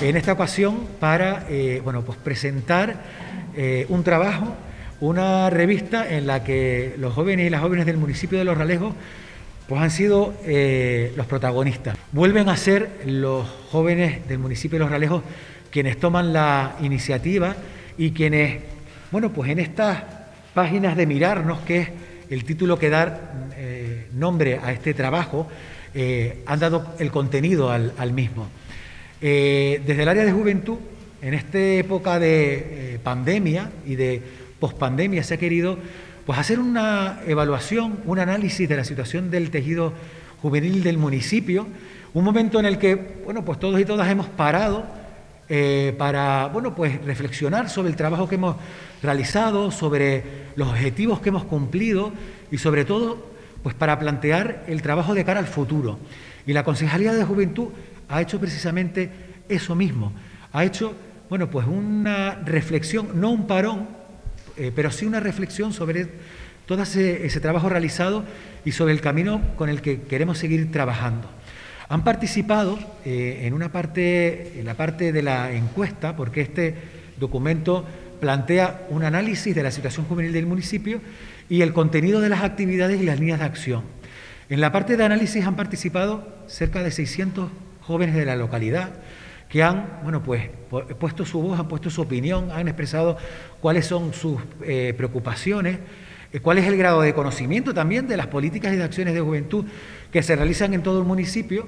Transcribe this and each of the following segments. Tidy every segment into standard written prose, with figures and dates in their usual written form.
en esta ocasión para bueno, pues presentar un trabajo, una revista en la que los jóvenes y las jóvenes del municipio de Los Realejos pues han sido los protagonistas. Vuelven a ser los jóvenes del municipio de Los Realejos quienes toman la iniciativa y quienes, bueno, pues en estas páginas de Mirarnos, que es el título que da nombre a este trabajo, han dado el contenido al mismo. Desde el área de juventud, en esta época de pandemia y de pospandemia, se ha querido pues hacer una evaluación, un análisis de la situación del tejido juvenil del municipio, un momento en el que, bueno, pues todos y todas hemos parado para, bueno, pues reflexionar sobre el trabajo que hemos realizado, sobre los objetivos que hemos cumplido y sobre todo, pues para plantear el trabajo de cara al futuro. Y la Concejalía de Juventud ha hecho precisamente eso mismo, ha hecho, bueno, pues una reflexión, no un parón, pero sí una reflexión sobre todo ese trabajo realizado y sobre el camino con el que queremos seguir trabajando. Han participado en la parte de la encuesta, porque este documento plantea un análisis de la situación juvenil del municipio y el contenido de las actividades y las líneas de acción. En la parte de análisis han participado cerca de 600 jóvenes de la localidad que han, bueno, pues, puesto su voz, han puesto su opinión, han expresado cuáles son sus preocupaciones, cuál es el grado de conocimiento también de las políticas y de acciones de juventud que se realizan en todo el municipio.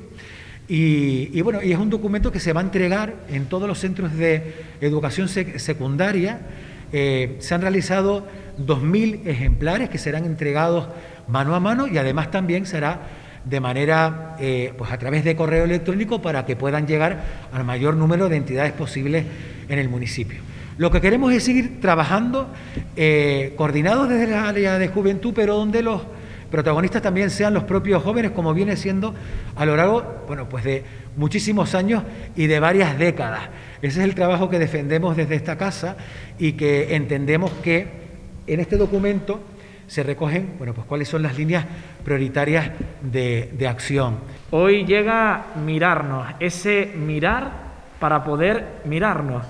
Y bueno, y es un documento que se va a entregar en todos los centros de educación secundaria. Se han realizado 2000 ejemplares que serán entregados mano a mano y además también será de manera, pues a través de correo electrónico para que puedan llegar al mayor número de entidades posibles en el municipio. Lo que queremos es seguir trabajando coordinados desde la área de juventud, pero donde los protagonistas también sean los propios jóvenes, como viene siendo a lo largo, bueno, pues de muchísimos años y de varias décadas. Ese es el trabajo que defendemos desde esta casa y que entendemos que en este documento se recogen, bueno, pues cuáles son las líneas prioritarias de acción. Hoy llega Mirarnos, ese mirar para poder mirarnos.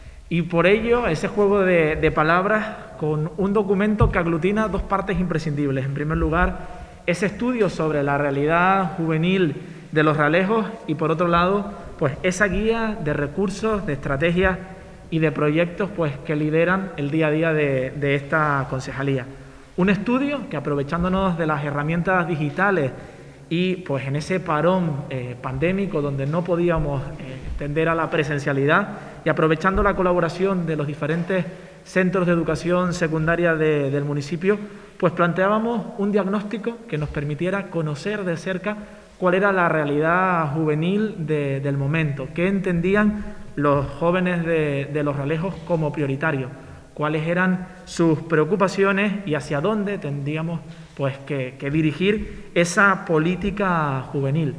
Y por ello, ese juego de palabras con un documento que aglutina dos partes imprescindibles. En primer lugar, ese estudio sobre la realidad juvenil de Los Realejos y por otro lado, pues esa guía de recursos, de estrategias y de proyectos pues que lideran el día a día de esta concejalía. Un estudio que, aprovechándonos de las herramientas digitales y pues en ese parón pandémico donde no podíamos tender a la presencialidad y aprovechando la colaboración de los diferentes centros de educación secundaria del municipio, pues planteábamos un diagnóstico que nos permitiera conocer de cerca cuál era la realidad juvenil del momento, qué entendían los jóvenes de Los Realejos como prioritarios, cuáles eran sus preocupaciones y hacia dónde tendríamos pues, que dirigir esa política juvenil.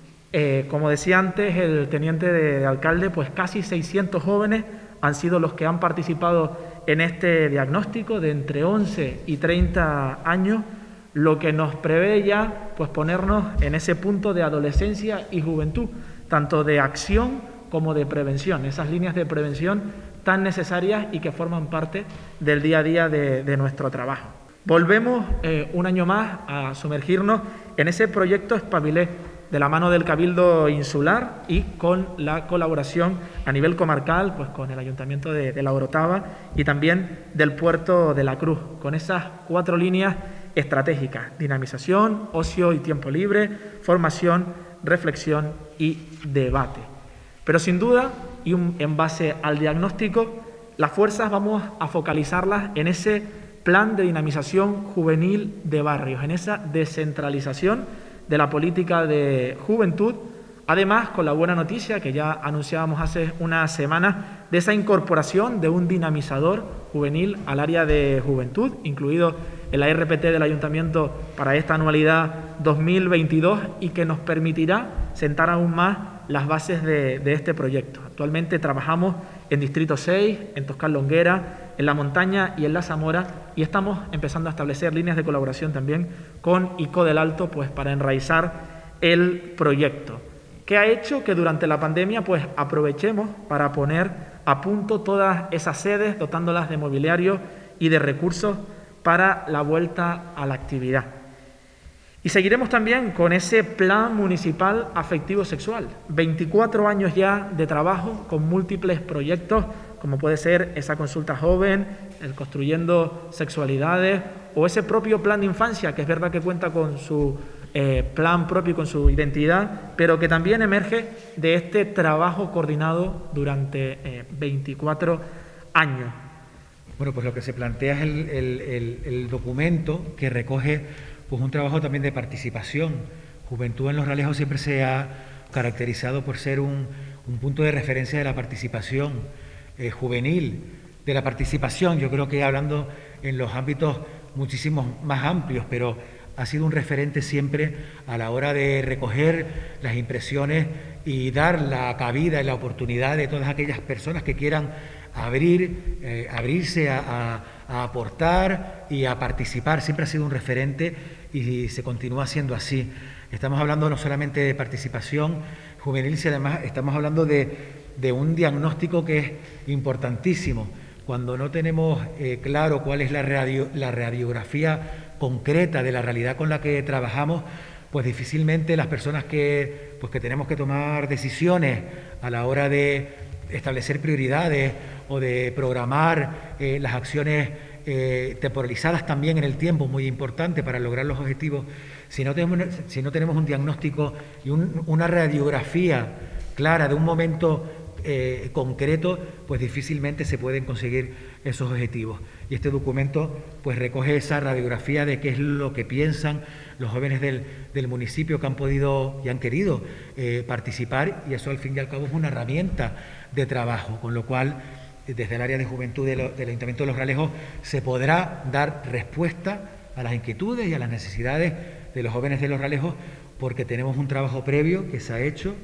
Como decía antes el teniente de alcalde, pues casi 600 jóvenes han sido los que han participado en este diagnóstico de entre 11 y 30 años, lo que nos prevé ya pues, ponernos en ese punto de adolescencia y juventud, tanto de acción como de prevención, esas líneas de prevención tan necesarias y que forman parte del día a día de nuestro trabajo. Volvemos un año más a sumergirnos en ese proyecto Espabilé, de la mano del Cabildo Insular y con la colaboración a nivel comarcal, pues con el Ayuntamiento de La Orotava y también del Puerto de la Cruz, con esas 4 líneas estratégicas: dinamización, ocio y tiempo libre, formación, reflexión y debate. Pero sin duda, y en base al diagnóstico, las fuerzas vamos a focalizarlas en ese plan de dinamización juvenil de barrios, en esa descentralización de la política de juventud, además con la buena noticia que ya anunciábamos hace unas semanas de esa incorporación de un dinamizador juvenil al área de juventud, incluido en la RPT del Ayuntamiento para esta anualidad 2022 y que nos permitirá sentar aún más las bases de este proyecto. Actualmente trabajamos en Distrito 6, en Toscar Longuera, en La Montaña y en La Zamora y estamos empezando a establecer líneas de colaboración también con ICO del Alto pues, para enraizar el proyecto. que ha hecho que durante la pandemia pues aprovechemos para poner a punto todas esas sedes, dotándolas de mobiliario y de recursos para la vuelta a la actividad. Y seguiremos también con ese plan municipal afectivo-sexual. 24 años ya de trabajo con múltiples proyectos, como puede ser esa consulta joven, el Construyendo Sexualidades, o ese propio plan de infancia, que es verdad que cuenta con su plan propio y con su identidad, pero que también emerge de este trabajo coordinado durante 24 años. Bueno, pues lo que se plantea es el documento que recoge pues un trabajo también de participación. Juventud en Los Realejos siempre se ha caracterizado por ser un punto de referencia de la participación juvenil, de la participación, yo creo que hablando en los ámbitos muchísimos más amplios, pero ha sido un referente siempre a la hora de recoger las impresiones y dar la cabida y la oportunidad de todas aquellas personas que quieran abrirse a aportar y a participar. Siempre ha sido un referente y se continúa siendo así. Estamos hablando no solamente de participación juvenil, sino además estamos hablando de un diagnóstico que es importantísimo. Cuando no tenemos claro cuál es la radiografía concreta de la realidad con la que trabajamos, pues difícilmente las personas que tenemos que tomar decisiones a la hora de establecer prioridades o de programar las acciones temporalizadas también en el tiempo, muy importante para lograr los objetivos, si no tenemos un diagnóstico y una radiografía clara de un momento concreto, pues difícilmente se pueden conseguir esos objetivos. Y este documento pues recoge esa radiografía de qué es lo que piensan los jóvenes del municipio que han podido y han querido participar, y eso al fin y al cabo es una herramienta de trabajo, con lo cual desde el área de juventud del Ayuntamiento de Los Realejos se podrá dar respuesta a las inquietudes y a las necesidades de los jóvenes de Los Realejos, porque tenemos un trabajo previo que se ha hecho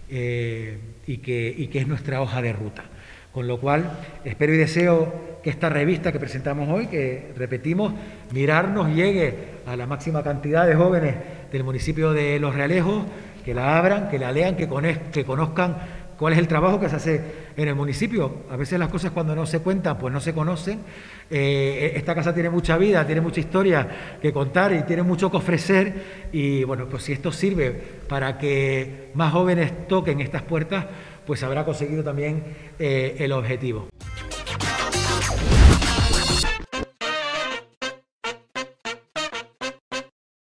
y que es nuestra hoja de ruta. Con lo cual, espero y deseo que esta revista que presentamos hoy, que repetimos, Mirarnos, llegue a la máxima cantidad de jóvenes del municipio de Los Realejos, que la abran, que la lean, que conozcan cuál es el trabajo que se hace en el municipio. A veces las cosas cuando no se cuentan, pues no se conocen. Esta casa tiene mucha vida, tiene mucha historia que contar y tiene mucho que ofrecer. Y bueno, pues si esto sirve para que más jóvenes toquen estas puertas, pues habrá conseguido también el objetivo.